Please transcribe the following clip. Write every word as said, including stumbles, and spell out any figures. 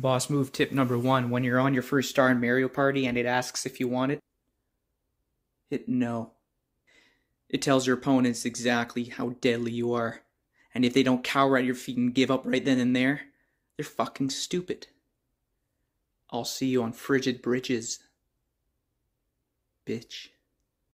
Boss move tip number one. When you're on your first star in Mario Party and it asks if you want it, hit no. It tells your opponents exactly how deadly you are. And if they don't cower at your feet and give up right then and there, they're fucking stupid. I'll see you on Frigid Bridges, bitch.